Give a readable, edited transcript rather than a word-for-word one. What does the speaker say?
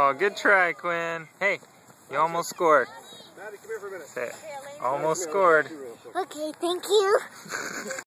Oh, good try, Quinn. Hey, you almost scored. Maddie, come here for a minute. Say it. Almost scored. Okay, thank you.